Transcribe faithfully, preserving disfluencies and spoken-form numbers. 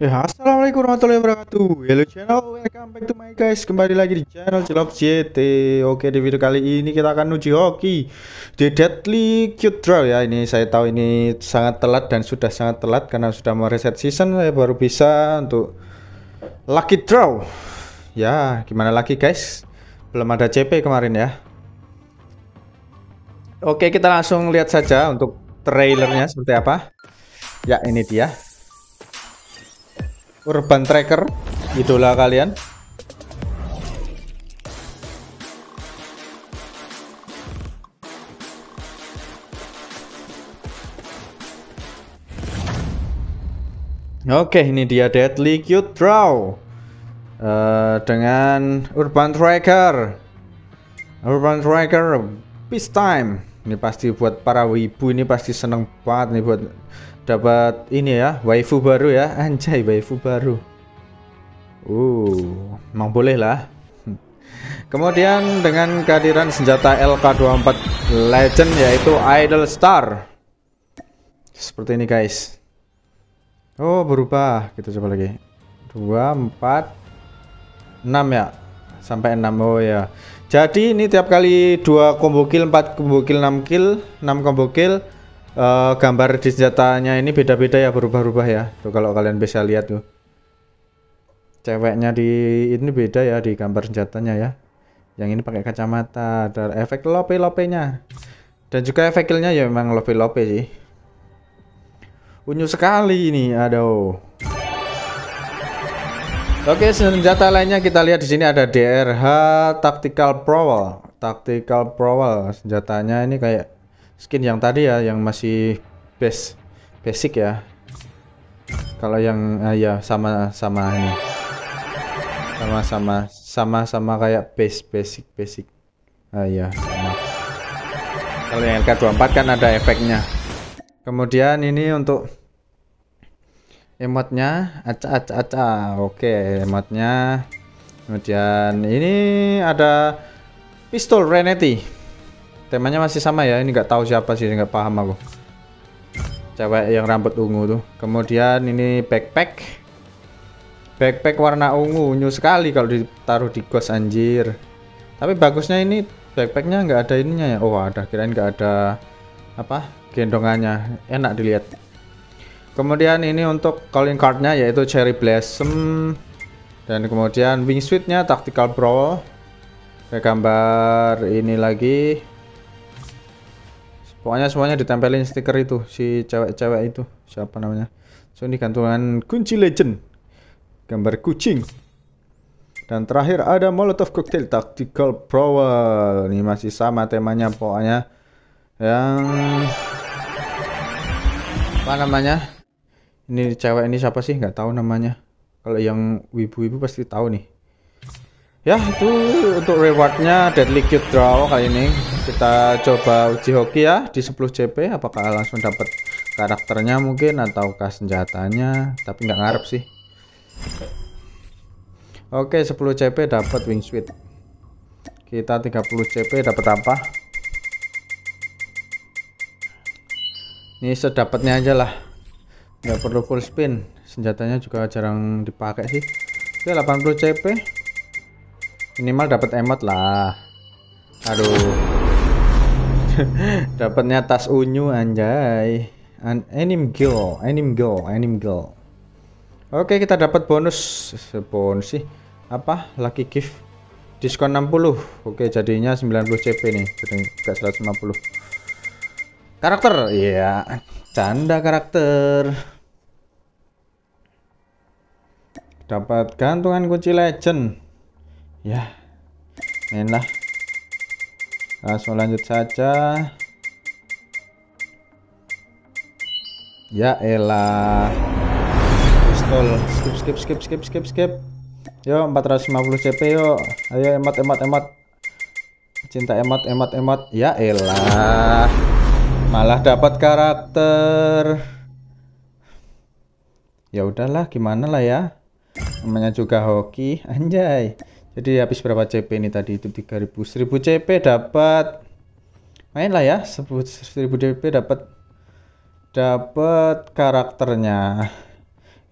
Ya, assalamualaikum warahmatullahi wabarakatuh. Hello channel, welcome back to my guys. Kembali lagi di channel Cilok J T. Oke, di video kali ini kita akan uji hoki di Deadly Cute Draw ya. Ini saya tahu ini sangat telat dan sudah sangat telat karena sudah mau reset season. Saya baru bisa untuk Lucky Draw. Ya, gimana lagi guys? Belum ada C P kemarin ya. Oke, kita langsung lihat saja untuk trailernya seperti apa. Ya, ini dia. Urban Tracker, idola kalian. Oke, ini dia Deadly Cute Draw uh, dengan Urban Tracker. Urban Tracker, peace time. Ini pasti buat para wibu, ini pasti seneng banget nih buat dapat ini ya, waifu baru ya, anjay waifu baru. Uh, emang boleh lah. Kemudian dengan kehadiran senjata L K dua puluh empat Legend yaitu Idol Star. Seperti ini guys. Oh, berubah. Kita coba lagi. dua, empat, enam ya. Sampai enam. Oh ya. Jadi ini tiap kali dua combo kill, empat combo kill, enam kill, enam combo kill. Uh, gambar di senjatanya ini beda-beda ya, berubah-ubah ya. Tuh kalau kalian bisa lihat tuh, ceweknya di ini beda ya di gambar senjatanya ya. Yang ini pakai kacamata, ada efek lope-lopenya, dan juga efek killnya ya memang lope-lope sih. Unyu sekali ini, aduh. Oke, senjata lainnya kita lihat di sini ada D R H Tactical Prowl. Tactical Prowl senjatanya ini kayak skin yang tadi ya, yang masih base basic ya. Kalau yang ah, ya sama sama ini, sama sama sama sama kayak base basic basic. Ah ya sama. Kalau yang L K dua puluh empat kan ada efeknya. Kemudian ini untuk emotnya, aca aca aca. Oke, emotnya. Kemudian ini ada pistol Reneti. Temanya masih sama ya, ini nggak tahu siapa sih, nggak paham aku. Cewek yang rambut ungu tuh. Kemudian ini backpack. Backpack warna ungu, unyu sekali kalau ditaruh di ghost anjir. Tapi bagusnya ini backpacknya nggak ada ininya ya. Oh ada, kirain nggak ada apa gendongannya. Enak dilihat. Kemudian ini untuk calling cardnya yaitu Cherry Blossom. Dan kemudian wingsuitnya Tactical Brawl. Kayak gambar ini lagi. Pokoknya semuanya ditempelin stiker itu si cewek-cewek itu, siapa namanya. So ini gantungan kunci legend, gambar kucing. Dan terakhir ada Molotov Cocktail Tactical Brawl. Ini masih sama temanya pokoknya. Yang apa namanya? Ini cewek ini siapa sih? Nggak tahu namanya. Kalau yang wibu-wibu pasti tahu nih. Ya itu untuk rewardnya Deadly Cute Draw kali ini. Kita coba uji hoki ya di sepuluh C P. Apakah langsung dapat karakternya mungkin ataukah senjatanya, tapi nggak ngarep sih. Oke, sepuluh C P dapat wingsuit. Kita tiga puluh C P dapat apa? Ini sedapatnya aja lah, nggak perlu full spin. Senjatanya juga jarang dipakai sih. Oke, delapan puluh C P. Minimal dapat emot lah. Aduh. Dapatnya tas unyu anjay. An anim girl, anim girl, anim girl. Oke, kita dapat bonus. Bonus sih. Apa? Lucky gift. Diskon enam puluh. Oke, jadinya sembilan puluh C P nih. Jadi enggak seratus lima puluh. Karakter. Iya, canda karakter. Dapat gantungan kunci legend. Ya, main lah. Langsung lanjut saja. Ya elah. Pistol. Skip skip skip skip skip skip. Yo empat ratus lima puluh C P yo. Ayo emot emot emot. Cinta emot emot emot. Ya elah. Malah dapat karakter. Ya udahlah, gimana lah ya. Namanya juga hoki, anjay. Jadi habis berapa C P ini tadi? Itu tiga ribu. seribu C P dapat. Main lah ya, seribu C P dapat dapat karakternya.